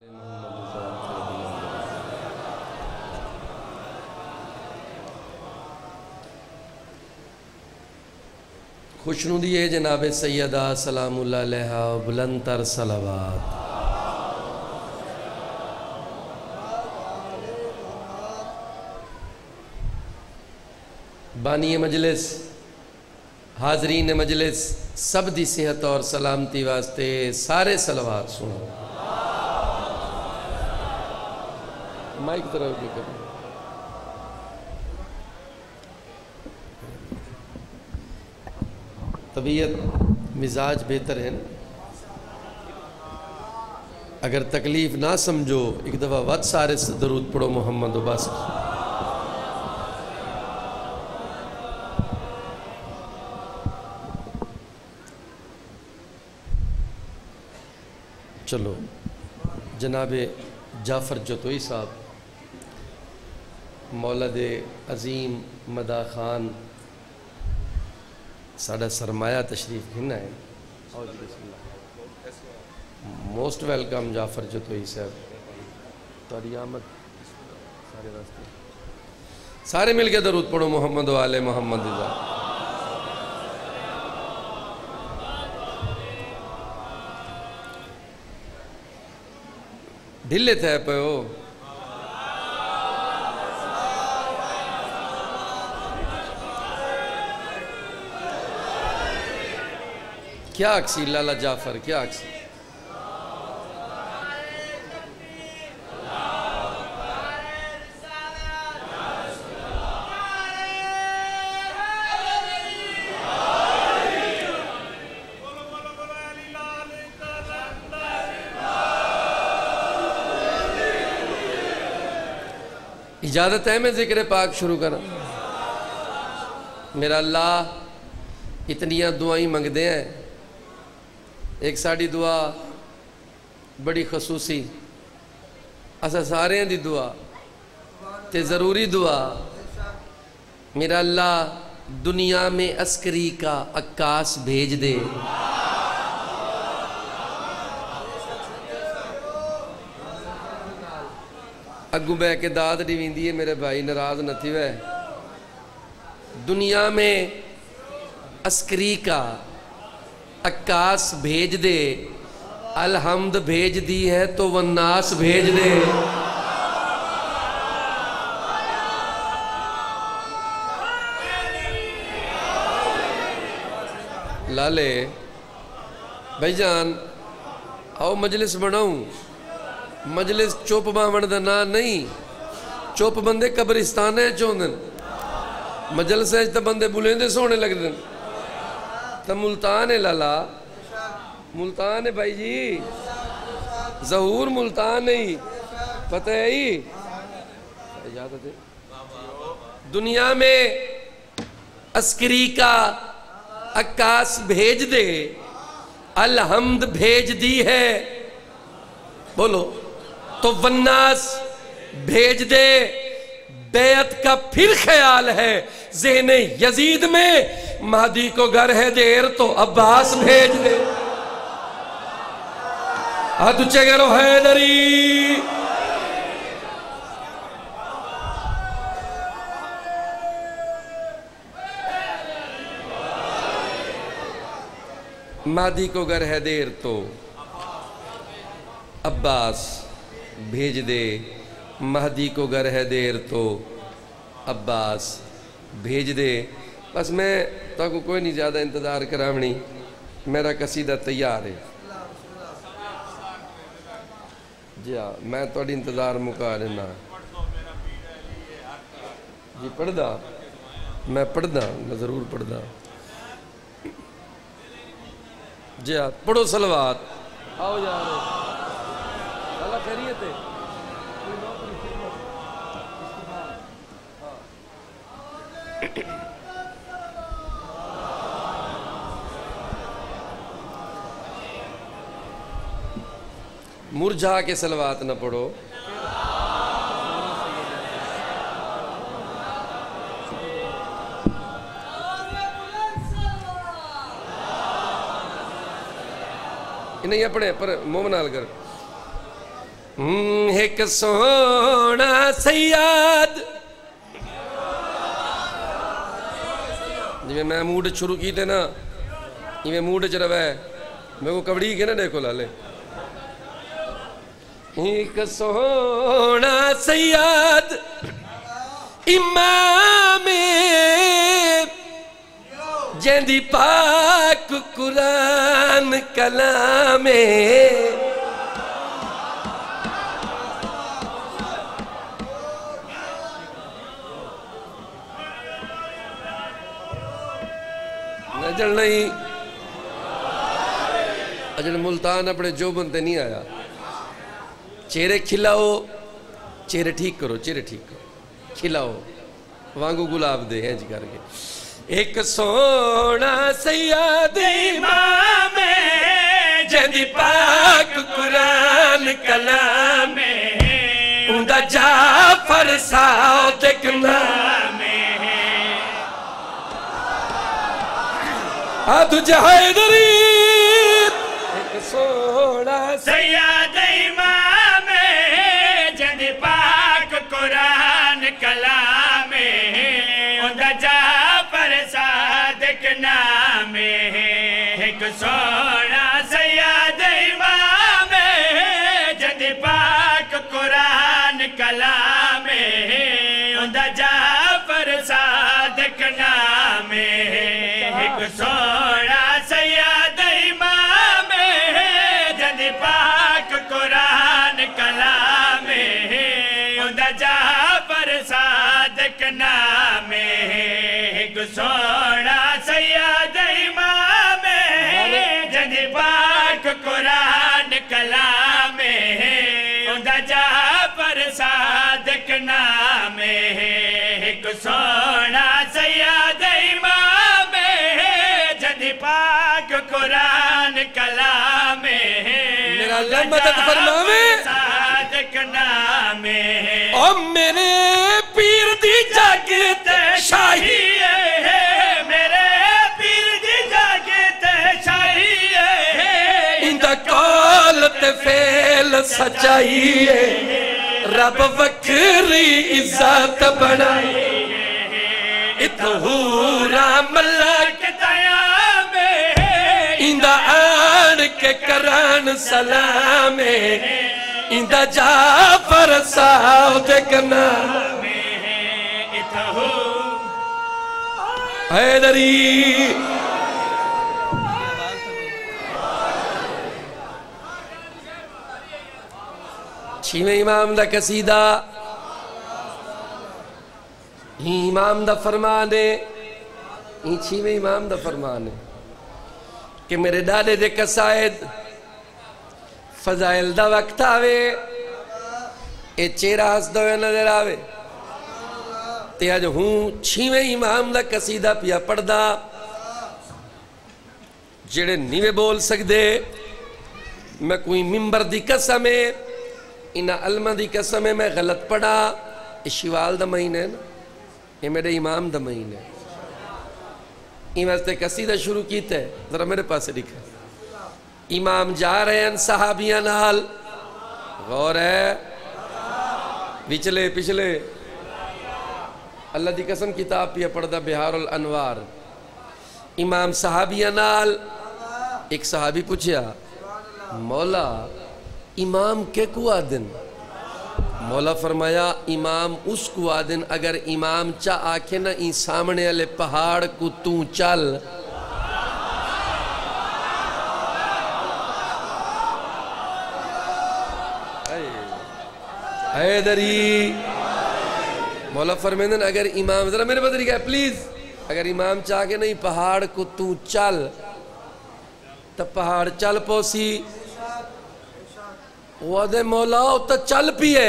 خوشنودی ہے جناب سیدہ سلام اللہ علیہ بلند تر صلوات۔ بانی مجلس، حاضرین مجلس، سب دی صحت اور سلامتی واسطے سارے صلوات سنو۔ مائک طرف بھی کریں۔ طبیعت مزاج بہتر ہے نا؟ اگر تکلیف نہ سمجھو ایک دفعہ وقت سارے درود پڑھو محمد و بس۔ چلو جناب جعفر جتوئی صاحب مولد عظیم مدا خان ساڑھا سرمایہ تشریف گھننا ہے۔ موسٹ ویلکم جعفر جتوئی صاحب، تاری آمد سارے واسطے سارے مل کے درود پڑھو محمد و آل محمد۔ ڈھلے تھے پہ ہو کیا اکسی لالا جعفر، کیا اکسی اجازت ہے میں ذکر پاک شروع کروں؟ میرا اللہ اتنیاں دعائیں منگ دے ہیں، ایک ساڑی دعا بڑی خصوصی اسا سارے ہیں دی دعا تے ضروری دعا۔ میرا اللہ دنیا میں عسکری کا عکاس بھیج دے، اگو بے کے داد نہیں دیئے میرے بھائی ناراض نہ تھی وے۔ دنیا میں عسکری کا عکاس بھیج دے، الحمد بھیج دی ہے تو والناس بھیج دے۔ لالے بھائی جان آؤ مجلس بناؤں، مجلس چوپ باون دا نا نہیں، چوپ بندے قبرستان ہے چوندن، مجلس ہے تا بندے بلیندے سونے لگ دن۔ تا ملتان ہے لالا، ملتان ہے بھائی جی، ظہور ملتان نہیں، پتہ ہے ہی اجازت ہے۔ دنیا میں عسکری کا عکاس بھیج دے، الحمد بھیج دی ہے، بولو تو والناس بھیج دے۔ بیعت کا پھر خیال ہے ذہن یزید میں، مہدی کو گر ہے دیر تو عباس بھیج دے۔ ہاتھ اچھے کرو حیدری۔ مہدی کو گر ہے دیر تو عباس بھیج دے، مہدی کو گر ہے دیر تو عباس بھیج دے۔ بس میں تو کو کوئی نہیں زیادہ انتظار کرامنی، میرا قصیدہ تیار ہے جی ہاں، میں توڑی انتظار مکا لینا جی۔ پڑھ دا میں پڑھ دا، میں ضرور پڑھ دا جی ہاں۔ پڑھو صلوات، آؤ یارو اللہ خیریت ہے۔ مرجھا کے صلوات نہ پڑھو، نہیں پڑھے پر مومن آل کر ایک سونا سیاد جی میں موڈ شروع کی تھے نا یہ موڈ چ رہا ہے میں کو کبڑی کے نا دیکھو لالے ایک سونا سیاد امام جیندی پاک قرآن کلام نجل نہیں اجل ملتان اپنے جو بنتے نہیں آیا چہرے کھلاؤ چہرے ٹھیک کرو چہرے ٹھیک کرو کھلاؤ وانگو گلاب دے ہیں جی کر کے ایک سونا سیاد امام جیندی پاک قرآن کلام اندہ جعفر صادق نام تجھے حیدری ایک سونا سیاد امام جیندی پاک قرآن کلام اندہ جعفر صادق نام ایک سونا سیاد امام جیندی پاک قرآن کلام اندہ جعفر صادق نام ایک سونا سیاد امام جیندی پاک قرآن کلام اندہ جعفر صادق نام ایک سونا سیاد امام جیندی پاک قرآن کلام اندہ جعفر صادق نام ایک سونا سیاد امام جیندی پاک قرآن کلام میرا اللہ مدد فرماوے صادق نام او میرے پیر دی جاگت شاہی میرے پیر دی جاگت شاہی اندہ کال تے فیل سچائی رب وکری عزت بنائی اتہورا ملک قیام اندہ آن کے کران سلام اندہ جعفر صادق نام حیدری چھویں امام دا قصیدہ امام دا فرمانے چھویں امام دا فرمانے کہ میرے ڈالے دے قصائد فضائل دا وقت آوے اے چہرہ ہس دوے نظر آوے تے آج ہوں چھویں امام دا قصیدہ پیا پڑھدا جڑے نیوے بول سکدے میں کوئی ممبر دی قسم ہے انہا علمہ دی قسم ہے میں غلط پڑھا یہ شوال دا مہین ہے نا یہ میرے امام دا مہین ہے یہ واسطے قصیدہ شروع کیتا ہے ذرا میرے پاس لکھا امام جا رہے ہیں صحابیاں نال غور ہے پچھلے پچھلے اللہ دی قسم کتاب پیا پڑھدا بہار الانوار امام صحابیاں نال ایک صحابی پوچھیا مولا امام کے کو آدن مولا فرمایا امام اس کو آدن اگر امام چا آکھے نا این سامنے والے پہاڑ کو تو چل حیدری مولا فرمیدن اگر امام ذرا میرے بدری گئے پلیز اگر امام چاہ کے نہیں پہاڑ کو تو چل تب پہاڑ چل پوسی وعدے مولا تا چل پیے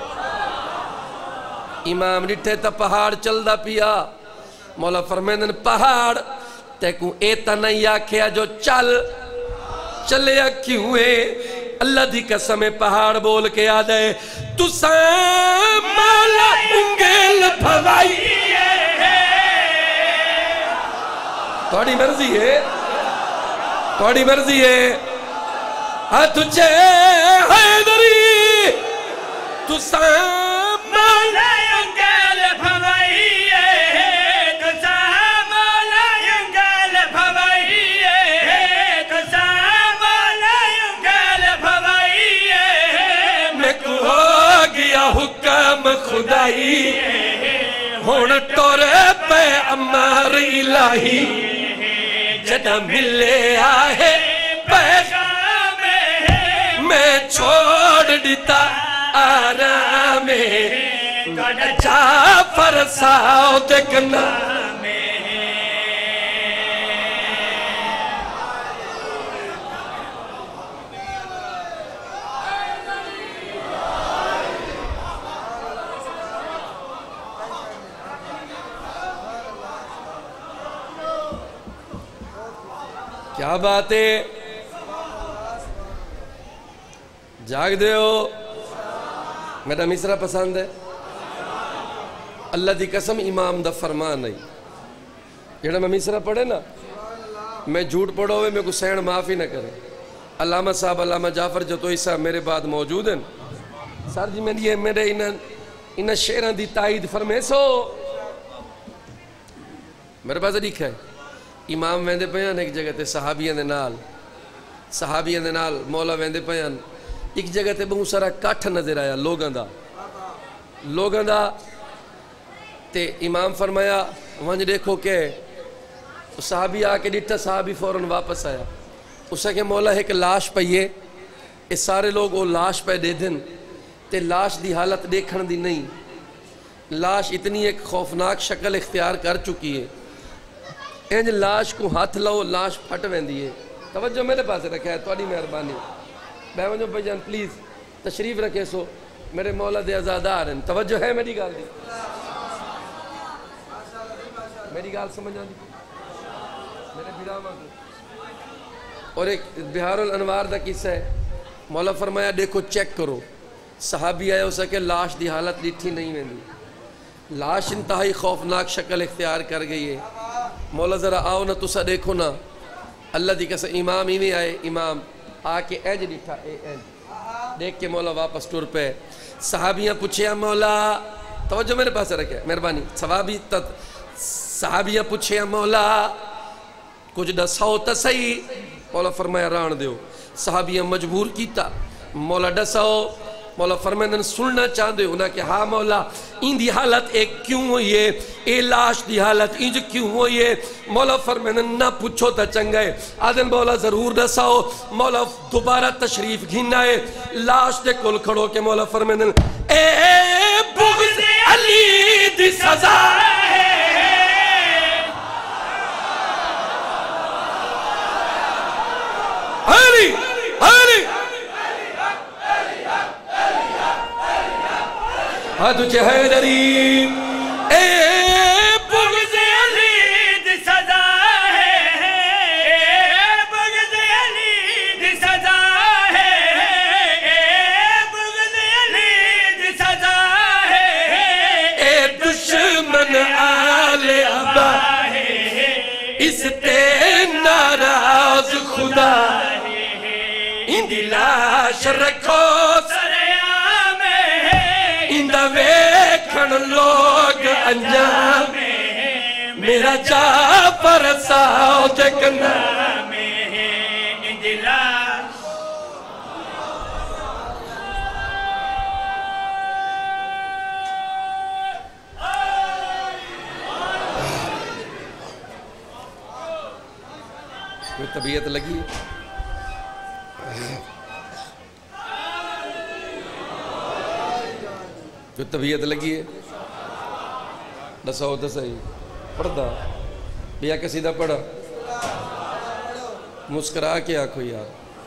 امام ڈٹھے تا پہاڑ چل دا پیا مولا فرمیدن پہاڑ تے کو ایتا نہیں آکھیا جو چل چلیا کیوں ہے اللہ دی قسم پہاڑ بول کے آدھے تو سام مولا انگل بھوائی توڑی مرضی ہے توڑی مرضی ہے تجھے حیدری تسام مولا ینگل بھوائیے تسام مولا ینگل بھوائیے تسام مولا ینگل بھوائیے میں کو ہو گیا حکم خدائی ہون ٹورے پہ امر الہی جدہ ملے آئے پیغام میں چھوڑ دیتا آرام جعفر صادق نام کیا بات ہے جاگ دے ہو میرا مصرہ پسند ہے اللہ دی قسم امام دا فرمان ہے جڑا میں مصرہ پڑھے نا میں جھوٹ پڑھو ہوئے میں کو سین معافی نہ کرے علامہ صاحب علامہ جعفر جتوئی صاحب میرے بعد موجود ہیں سر جی میں یہ میرے انہ شیران دی تائید فرمے سو میرے پاس لکھا ہے امام ویندے پیان ایک جگہ تے صحابیان دے نال مولا ویندے پیان ایک جگہ تے بہت سارا کٹھ نظر آیا لوگاں دا تے امام فرمایا وہاں دیکھو کہ صحابی آکے ڈٹھا صحابی فوراں واپس آیا اسے کہ مولا ایک لاش پئیے اس سارے لوگ وہ لاش پہ دے دن تے لاش دی حالت دیکھن دی نہیں لاش اتنی ایک خوفناک شکل اختیار کر چکی ہے انج لاش کو ہاتھ لو لاش پھٹ ویندی ہے توجہ میرے پاس رکھا ہے تواڈی مہربانی بیوانجو بھائی جان پلیز تشریف رکھے سو میرے مولا دے عزادار ہیں توجہ ہے میری گال دی میری گال سمجھ آن دی میرے بھیراما کو اور ایک بہار الانوار دا قصہ ہے مولا فرمایا دیکھو چیک کرو صحابی آئے ہو سکے لاش دی حالت ڈٹھی نہیں ویندی لاش انتہائی خوفناک شکل اختیار کر گئی ہے مولا ذرا آؤ نا تسا دیکھو نا اللہ دی قسم امام ہی میں آئے امام آکے اینج ڈٹھا اینج دیکھ کے مولا واپس ٹور پہ صحابیاں پوچھیا مولا توجہ میرے پاس رکھے مہربانی صحابیاں پوچھیا مولا کچھ ڈساؤ تا صحیح مولا فرمایا ران دیو صحابیاں مجبور کیتا مولا ڈساؤ مولا فرمائن سننا چاہتے ہو نا کہ ہاں مولا ان دی حالت ایک کیوں ہوئی ہے اے لاش دی حالت انج کیوں ہوئی ہے مولا فرمائن نہ پوچھو تا چنگا ہے آدن مولا ضرور دساؤ مولا دوبارہ تشریف گھننا ہے لاش دے کل کھڑو کہ مولا فرمائن اے بغض علی دی سزا ہے علی علی تجھے حیدری اے بغض علی دی سزا ہے اے بغض علی دی سزا ہے اے بغض علی دی سزا ہے اے دشمن آل ابا اس تے ناراض خدا ان دی لاش رکھو ویکھن لوگ انجام میرا جعفر صادق نام کوئی طبیعت لگی جو طبیعت لگی ہے دساؤ دسائی پڑھتا بیا کسیدہ پڑھا مسکرا کے آنکھو یار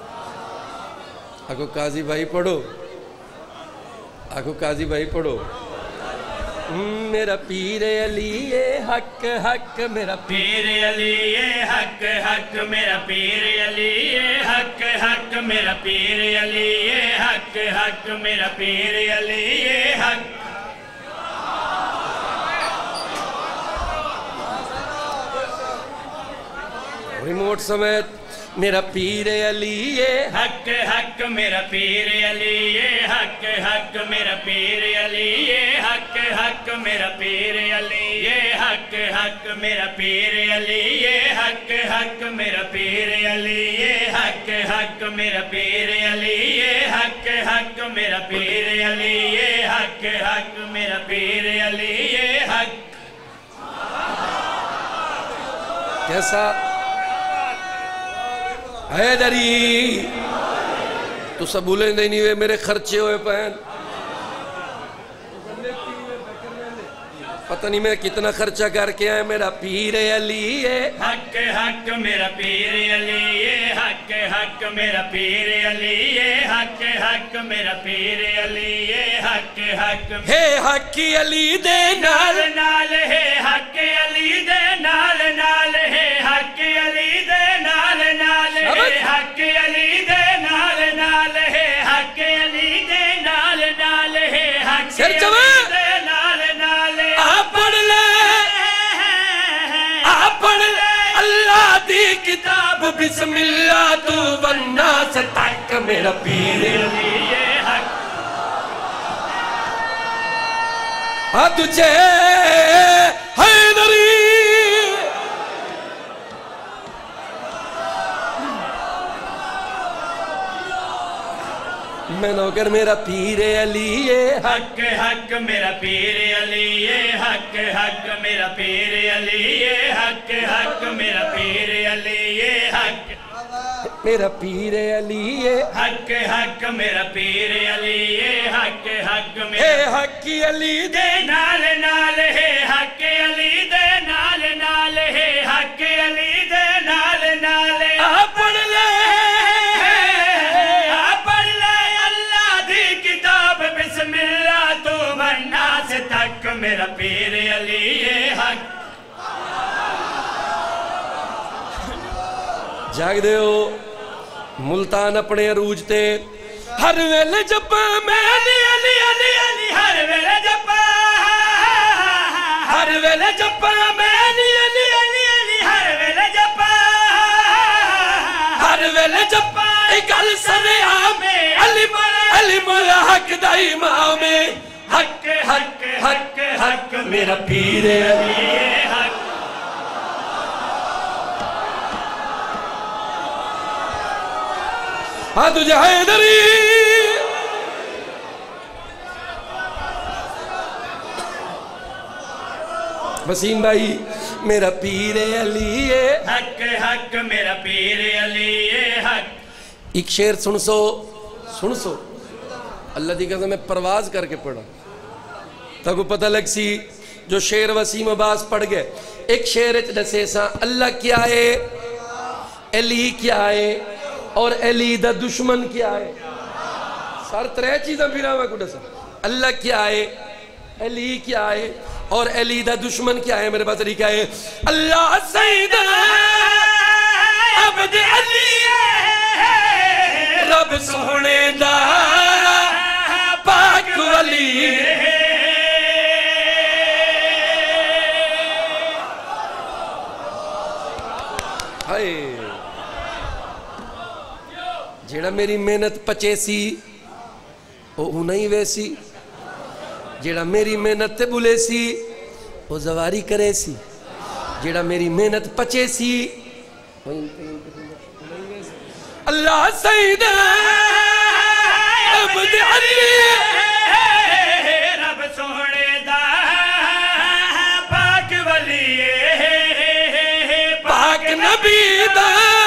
آنکھو قاضی بھائی پڑھو آنکھو قاضی بھائی پڑھو میرا پیر علی حق حق میرا پیر علی حق حق میرا پیر علی حق حق میرا پیر علی حق حق میرا پیر علی حق ریموٹ سمیت میرا پیر علی یہ حق حق میرا پیر علی یہ حق حق میرا پیر علی یہ حق حق میرا پیر علی یہ حق حق میرا پیر علی یہ حق حق میرا پیر علی یہ حق حق میرا پیر علی یہ حق حق میرا پیر علی یہ حق حق میرا پیر علی یہ حق کیسا حیدری تو سب بھولیں دے نہیں ہوئے میرے خرچے ہوئے پہن پتہ نہیں میں کتنا خرچہ کر کے آئے میرا پیر علی ہے حق حق میرا پیر علی یہ حق حق میرا پیر علی یہ حق حق میرا پیر علی یہ حق حق ہے حق علی دے نال نال ہے حق علی دے نال نال ہے حق علی دے نال نال ہے حق علی دے نال نال ہے حق علی دے نال نال ہے حق سر چوے نال نال آپ پڑھ لے اللہ دی کتاب بسم اللہ تو بننا سے تک میرا پیر علی یہ حق تجھے حیدری میں نوکر میرا پیر علی یہ حق حق میرا پیر علی یہ حق حق میرا پیر علی یہ حق حق میرا پیر علی یہ حق میرا پیر علی یہ حق حق میرا پیر علی یہ حق حق اے میرا حق علی دے دے نال نال ہے حق علی دے نال نال ہے حق علی دے نال نال آپ پڑھ لے بسم اللہ تو والناس تک میرا پیر علی یہ حق جاگ دے ہو ملتان اپنے عروج تے ہر ویلے جپا میں علی علی علی علی ہر ویلے جپا ہر ویلے جپا میں علی علی علی علی ہر ویلے جپا ہر ویلے جپا ایک السرے آمیں علی مولا حق دا امام حق حق حق حق میرا پیر علی یہ حق ہاں تجھے حیدری وسیم بھائی میرا پیر علی یہ حق حق میرا پیر علی یہ حق ایک شعر سن سو اللہ دی قسم میں پرواز کر کے پڑھا تاکو پتہ لگ سی جو شعر وسیم عباس پڑھ گئے ایک شعر دسے سا اللہ کیا ہے علی کیا ہے اور علی دا دشمن کیا ہے سار ترے چیزاں پھرا میں کڑا سا اللہ کیا ہے علی کیا ہے اور علی دا دشمن کیا ہے میرے پاس طریقہ ہے اللہ سید عبد علی رب سونے دا پاک ولی جیڑا میری محنت پچے سی وہ نہیں ویسی جیڑا میری محنت تے بلے سی وہ زواری کرے سی جیڑا میری محنت پچے سی اللہ سید عبد علی رب سونے دا پاک ولی پاک نبی دا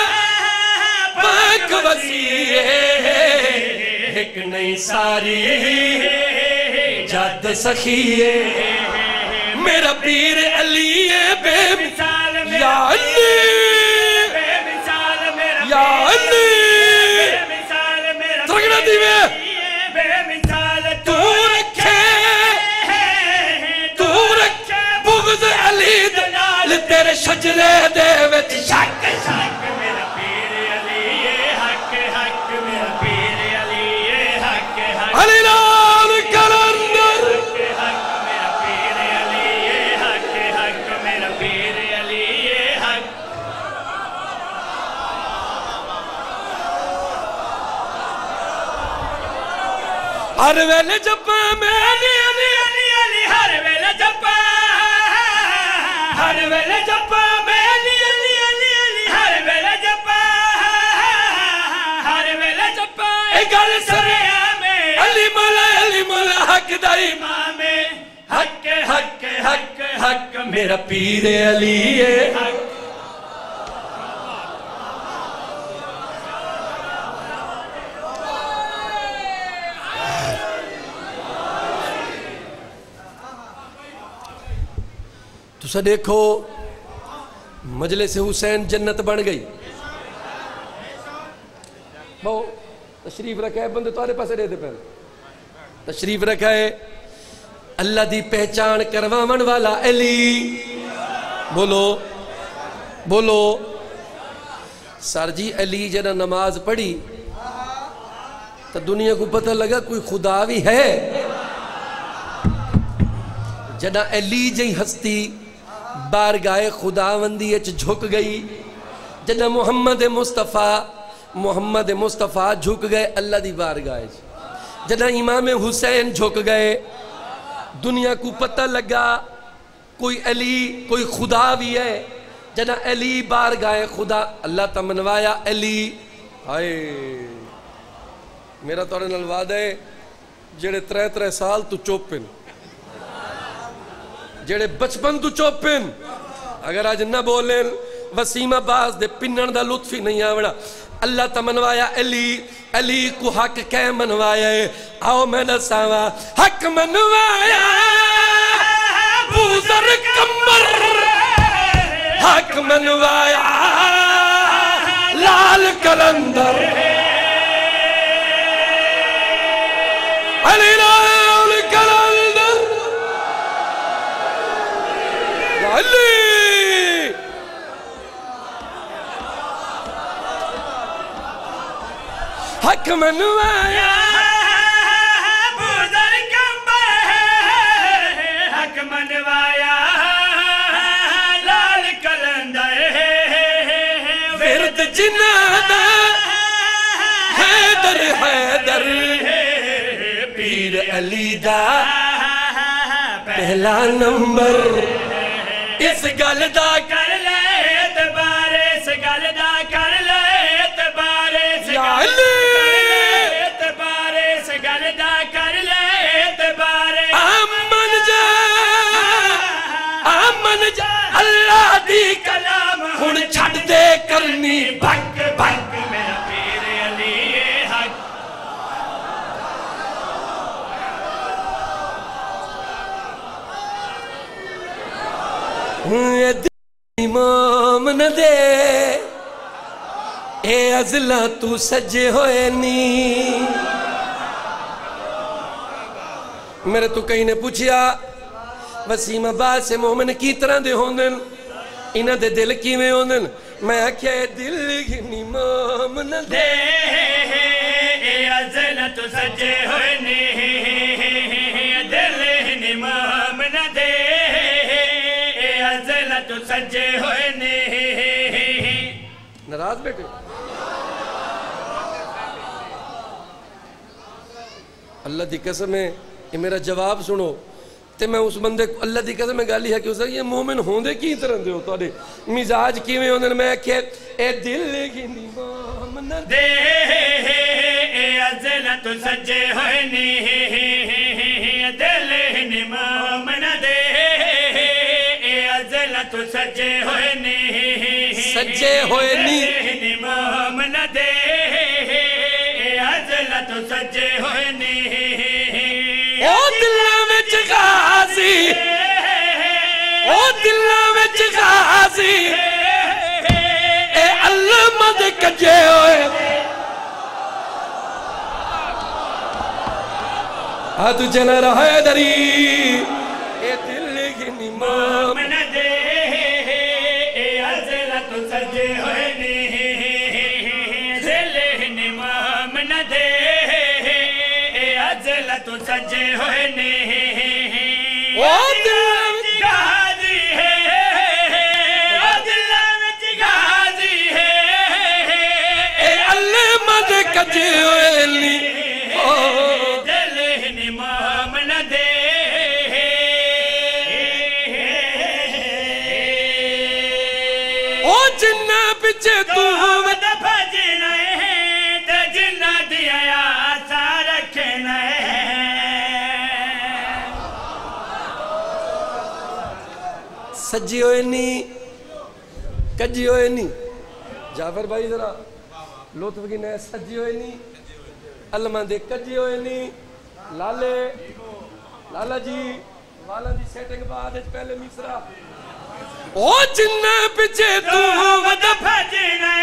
پاک وسیع ایک نئی ساری جد سخی میرا پیر علی بے مثال یا علی بے مثال میرا یا علی بے مثال میرا ترگڑا دیوے بے مثال تو رکھے بغض علی دنال تیرے شجرے دے وچ شک حق میرا پیر علی یہ حق حق میرا پیر علی یہ حق حق علی نام کلندر حق میرا پیر علی یہ حق حق میرا پیر علی یہ حق ہر ویلے جپا میں علی علی علی علی ہر ویلے جپا ہر ویلے جپا میں علی علی علی علی ہر ویلے جپا ہر ویلے جپا اے گل سریا میں علی مولا حق دا امام حق حق حق حق میرا پیر علی ہے حق تو سا دیکھو مجلس حسین جنت بن گئی بہو تشریف رکھا ہے بندے تارے پاسے دے دے پہلے تشریف رکھا ہے اللہ دی پہچان کروامن والا علی بولو بولو سر جی علی جنہ نماز پڑھی تو دنیا کو پتہ لگا کوئی خدا بھی ہے جنہ علی جی ہستی بارگاہ خداوندی اچ جھک گئی جنہ محمد مصطفیٰ جھک گئے اللہ دی بارگاہ جنہ امام حسین جھک گئے دنیا کو پتہ لگا کوئی علی کوئی خدا بھی ہے جنہ علی بارگاہ خدا اللہ تمنوایا علی ہائے میرا توڑے نلواد ہے جڑے 3 سال تو چوپن جڑے بچپن تو چوپن اگر آج نہ بولیں وسیم عباس دے پنن دا لطف ہی نہیں آوڑا اللہ تمنوایا علی کو حق کہہ منوایا ہے آؤ میں نساوا حق منوایا بوزر کمبر حق منوایا لال کلندر علی لال کلندر علی حق منوایا بوزر کمبر حق منوایا لال کلندر ورد جنادہ حیدر حیدر پیر علی دا پہلا نمبر اس گل دا کر لے اعتبار اس گل دا کر لے اعتبار اس یا گل علی اعتبار اس گل دا کر لے اعتبار آمن جا اللہ دی کلام ہن چھڑ دے کرنی بھک بھک میرا پیر علی حق اے امام نہ دے اے ازلا تو سجے ہوئے نی میرے تو کہیں نے پوچھیا وسیم عباس سے مومن کی طرح دے ہوندن انہ دے دل کی میں ہوندن میں آکھیا دل گھنی امام نہ دے اے ازلا تو سجے ہوئے نی دل امام نہ دے اے ازلا تو سجے ہوئے نی ناراض بیٹے اللہ دی قسم ہے یہ میرا جواب سنو تے میں اس بندے کو اللہ دی قسم میں گالی ہے کہ اسے یہ مومن ہوندے کی طرح دے ہو تارے مزاج کی میں ہوندے میں کہ اے دل کی امام نہ دے اے ازلا تو سجے ہوئے نی دل امام نہ دے اے ازلا تو سجے ہوئے نی سجے ہوئے نی امام نہ دے اے ازلا تو سجے ہوئے نی او دلہ وچ غازی او دلہ وچ غازی اے علمہ دے کجے ہوئے تجھے نہ رہے دری اے دل کی امام نہ دے اے ازلا تو سجے ہوئے نی دل امام نہ دے اے ازلا تو سجے ہوئے نی او دل غازی ہے او دل وچ غازی ہے اے علمہ دے کجے ہوئے لی دل ਪਿੱਛੇ ਤੂੰ ਵਧ ਭਜਣਾ ਤੇ ਜਿਨ੍ਹਾਂ ਦੀ ਆਸਾ ਰੱਖਣਾ سجی ہوئے نہیں کجی ہوئے نہیں جعفر بھائی ذرا لطف کی نئے سجی ہوئے نہیں علمان دے کجی ہوئے نہیں لالا جی والا دی سیٹنگ بعد پہلے مصرا او جنہ پچھے تو ود بھجنا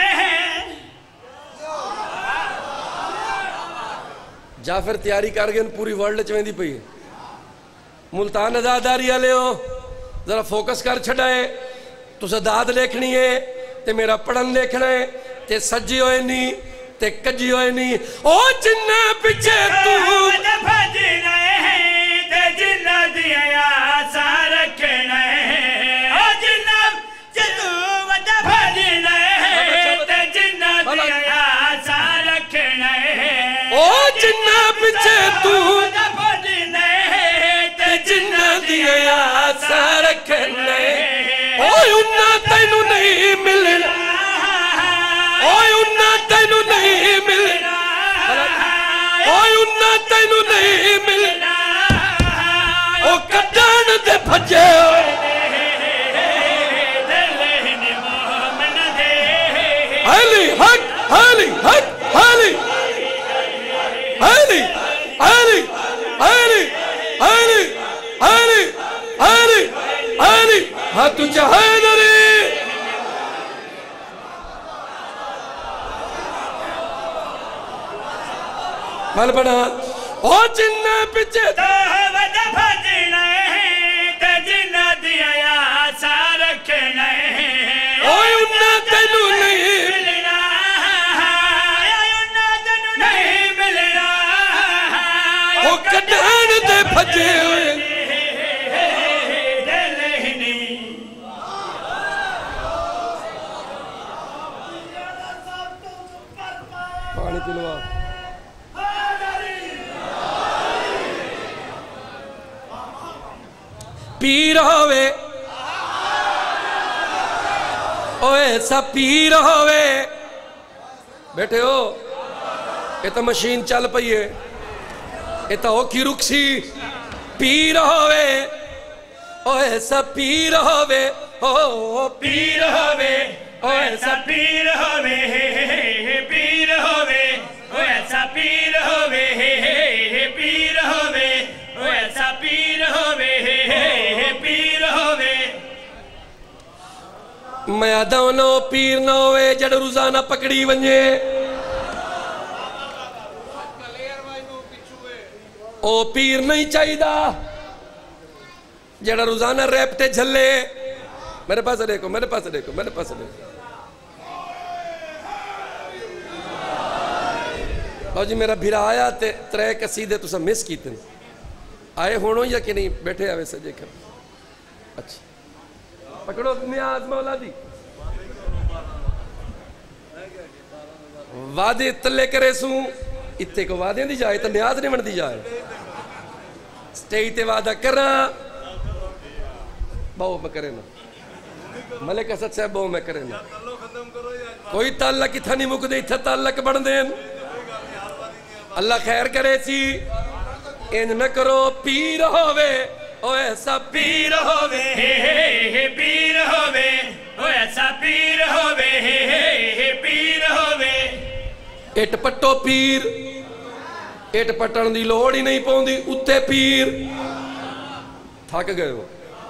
جعفر تیاری کر گئے پوری ورلڈ چویں دی پئی ملتان ازاداری والے ہو ذرا فوکس کر چھڑائے تو داد لکھنی ہے تے میرا پڑھن لکھنا ہے تے سجی ہوئے نہیں تے کجی ہوئے نہیں او جنہ پچھے تو ود بھجنا تے جنہ دی آسا رکھنا او جنہ جدو ود بھجنا تے جنہ دی آسا رکھنا او جنہ پچھے تو ود بھجنا تے جنہ دیا آسا رکھنے اوہ انہاں تینو نہیں ملنا اوہ انہاں تینو نہیں ملنا اوہ انہاں تینو نہیں ملنا اوہ کٹان دے بھجے علی حق علی حق علی علی علی علی علی علی علی علی ہاتھ چاہے نری مال بنا او جنہ پچھے تو ود بھجنا تے جنہ دی آسا رکھنا او انہاں تینو نہیں ملنا انہاں تینو نہیں ملنا او کٹان دے بھجے ہوئے پانی پلوا پیر ہوئے او ایسا پیر ہوئے بیٹھے ہو یہ تو مشین چل پئیے یہ تو اوکھی رکسی پیر ہوئے او ایسا پیر ہوئے او پیر ہوئے او ایسا پیر ہوئے پیر ہوئے او ایسا پیر ہوئے پیر ہوئے او ایسا پیر ہوئے پیر ہوئے میں آدھاؤں نو پیر نہ ہوئے جڑ روزانہ پکڑی ونجے او پیر نہیں چاہی دا جڑا روزانہ ریپٹے جھلے میرے پاس دیکھو میرے پاس دیکھو میرے پاس دیکھو باؤ جی میرا بھیرا آیا ترے قصیدے تو سب مس کیتے ہیں آئے ہونو یا کہ نہیں بیٹھے آوے سجے کر اچھا پکڑو نیاز مولا دی وعدے تلے کرے سوں اتے کو وعدے دی جائے تو نیاز نہیں من دی جائے سٹیج تے وعدہ کرنا باؤ میں کرے نا ملک اسد صاحب باؤ میں کرے نا کوئی تعلق اتھا نہیں مک دے اتھا تعلق بڑھ دیں اللہ خیر کرے سی ان نہ کرو پیر ہوئے او ایسا پیر ہوئے پیر ہوئے او ایسا پیر ہوئے پیر ہوئے اٹ پٹو پیر اٹ پٹن دی لوڑ ہی نہیں پاؤں دی اتے پیر تھک گئے ہو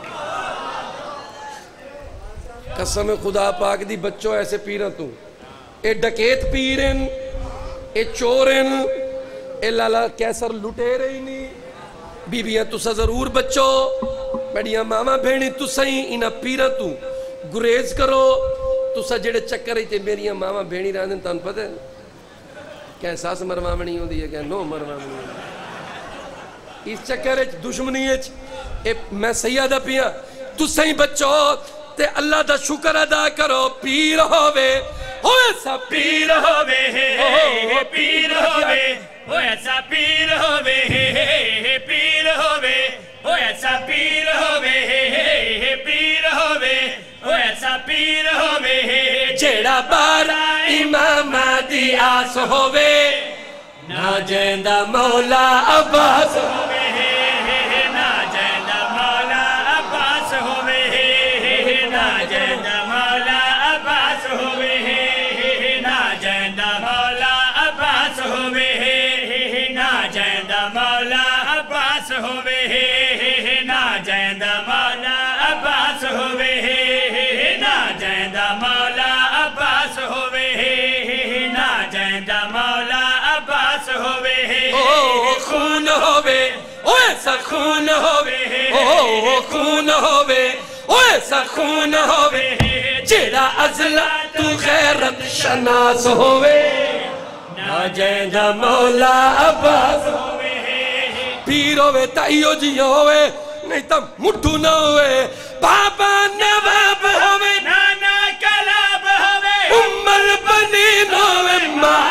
قسم خدا پاک دی بچوں ایسے پیرن تو اے ڈکیت پیرن اے چورن اے لالا کیسر لٹے رہی نہیں بیبیاں تسا ضرور بچو بڑیاں ماما بھینی تسا ہی انہا پیرن تو گریز کرو تسا جڑے چکر رہی تے میریاں ماما بھینی راندن تان پتہ ہے کہ احساس مروامنی ہوں دی ہے کہ نو مروامنی ہوں اس چکر دشمنی میں سیادہ پیا تسا ہی بچو تے اللہ دا شکر ادا کرو پیر ہوئے او ایسا پیر ہوئے پیر ہوئے او ایسا پیر ہوئے پیر ہوئے او ایسا پیر ہوئے پیر ہوئے او ایسا پیر ہوئے جیڑا میرا بارا امام دی آس ہووے نہ جیندہ مولا عباس ہووے نہ جیندہ مولا عباس ہووے نہ جیندہ مولا عباس ہووے نہ جیندہ مولا عباس ہووے نہ جیندہ مولا عباس ہووے نہ جیندہ مولا عباس ہووے نہ جیندہ مولا عباس ہووے نہ جیندہ مولا عباس ہووے او خون ہووے او ایسا خون ہووے او خون ہووے او ایسا خون ہووے جیڑا ازلا تو غیرت شناس ہووے نہ جیندہ مولا عباس ہووے پیر ہووے تائیو جی ہووے نہیں تا مٹھو نہ ہووے بابا نواب ہووے نانا کلاب ہووے البنین ہووے ماں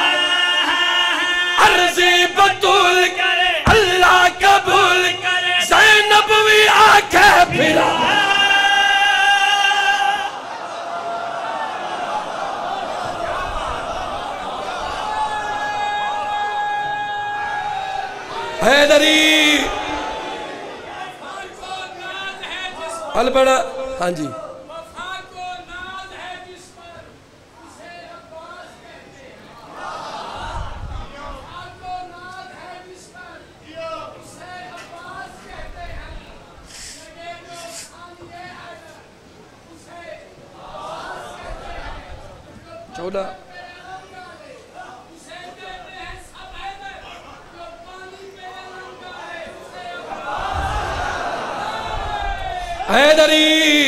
عرضی بطول کرے اللہ قبول کرے زینب بھی آنکھیں پھرا حیدری البڑا ہاں جی چودہ حیدری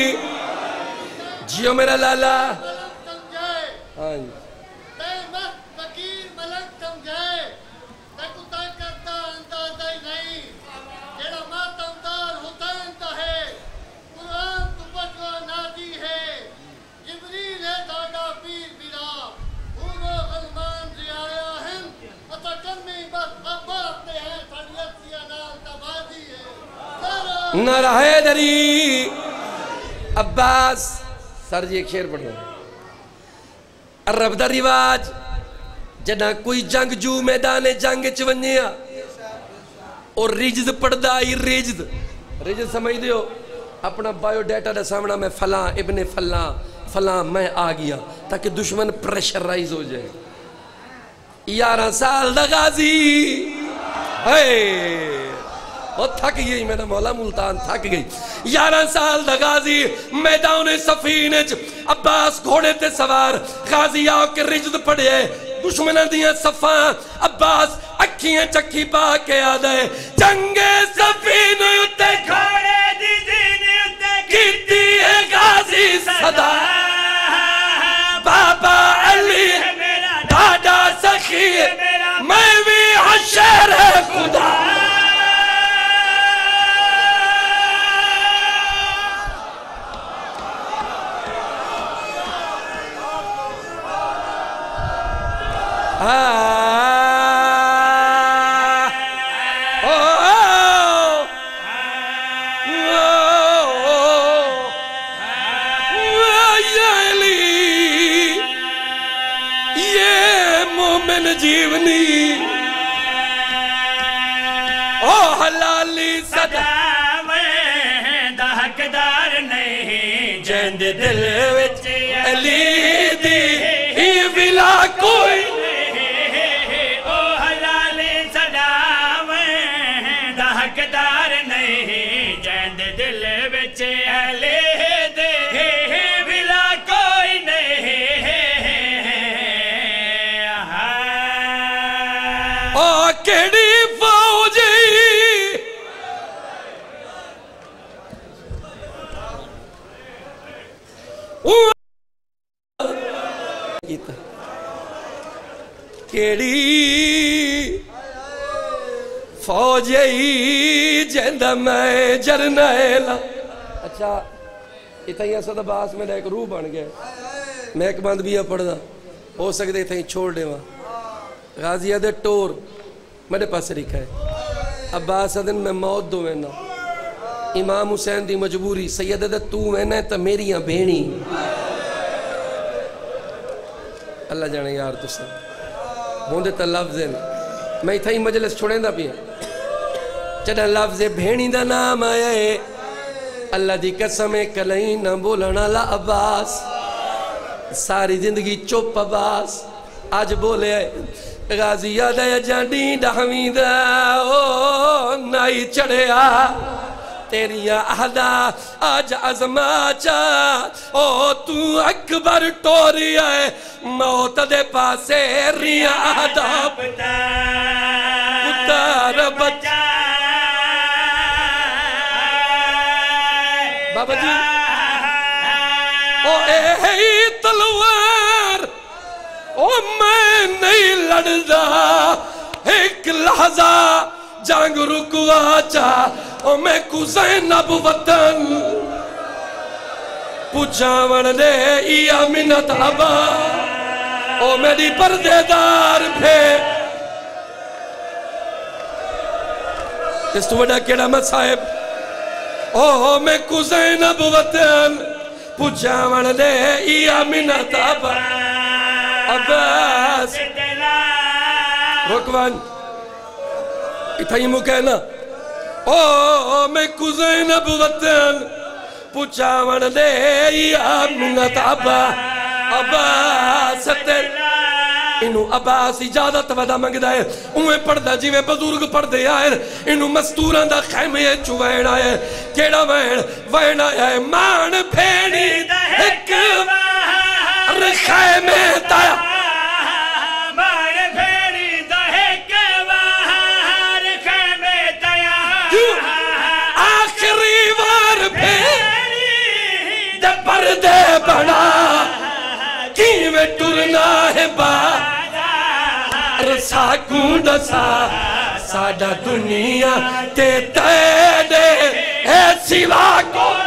جیو میرا لالا ہاں جی نعرہ حیدری عباس سر جی ایک شعر پڑھ رہا عرب دا رواج جنا کوئی جنگ جو میدان جنگ چونیا اور رجد پڑھ دا ہی رجد سمجھ دیو اپنا بایو ڈیٹا دا سامنا میں فلاں ابن فلاں میں آ گیا تاکہ دشمن پریشرائز ہو جائے 11 سال دا غازی وہ تھک گئی میرا مولا ملتان تھک گئی 11 سال دا غازی میدان سفین عباس گھوڑے تے سوار غازی آؤ کے رجد پڑے دشمنہ دیاں صفاں عباس اکھیاں چکی پا کے آدھے جنگ سفین اتے گھوڑے دی دین اتے کیتی ہے غازی صدا بابا علی دادا سخی میں بھی حشر خدا یہ مومن جیونی او حلالی صدا حقدار نہیں جند دل وچ علی دی ہی بلا کوئی او حلالی صدا حقدار نہیں جند دل وچ علی دی بلا کوئی نہیں او کیڑی فوجی کیڑی فوجی جندہ میں جرنیلا اچھا اتنا ہی اسد عباس میرا ایک روح بن گیا میں ایک بند بھی پڑھ دا ہو سکتے اتنا ہی چھوڑ دے وہاں غازی دے ٹور میرے پاس لکھا ہے عباس دن میں موت دو وینا امام حسین دی مجبوری سید دے تو وینا ہے تا میریاں بھینی اللہ جانے یار تسا ہوندے تا لفظ ہیں میں تھا ہی مجلس چھوڑیں دا پیا چڑا لفظ بھینی دا نام آیا ہے اللہ دی قسم کلیں نہ بولنا لا عباس ساری زندگی چپ عباس آج بولے غازی یاد ہے جانڈی ڈہمیدہ او نائی چڑھیا تیری اہدا آج عظمہ چا او تو اکبر ٹوری ہے موت دے پاسے ریا اہدا پتار بچا بابا جی او اے تلوار او میں نہیں لڑدا ایک لحظہ جنگ رکوا چا او میں کو زینب وطن پوچھاون دے ایا منت ابا او میری پردے دار پھے اس تو وڈا کیڑا مصائب او میں کو زینب وطن پوچھاون دے ایا منت ابا عباس رکوان اتھائی مو کہنا او میں کو زینب وطن پوچھاون دے یا منت عبا عباس تیل انہوں عباس اجازت ودا منگ دائے انہیں پڑھ دا جی میں بزرگ پڑھ دے آئے انہوں مستوران دا خیمے چوین آئے کیڑا وین آئے مان پھیڑی ایک خیمے تایا پردے بنا کیویں ٹرنا ہے با رسا گونڈا سا ساڑا دنیا تے تیڑے اے سوا کو